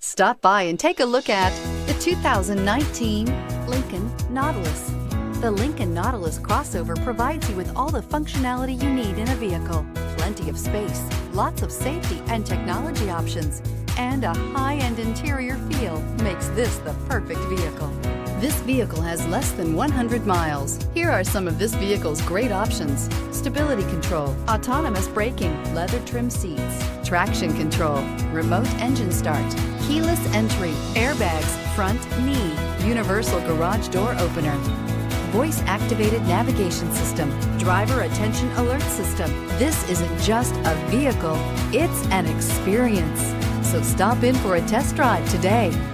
Stop by and take a look at the 2019 Lincoln Nautilus. The Lincoln Nautilus crossover provides you with all the functionality you need in a vehicle. Plenty of space, lots of safety and technology options, and a high-end interior feel makes this the perfect vehicle. This vehicle has less than 100 miles. Here are some of this vehicle's great options: stability control, autonomous braking, leather trim seats, traction control, remote engine start, keyless entry, airbags, front knee, universal garage door opener, voice-activated navigation system, driver attention alert system. This isn't just a vehicle, it's an experience. So stop in for a test drive today.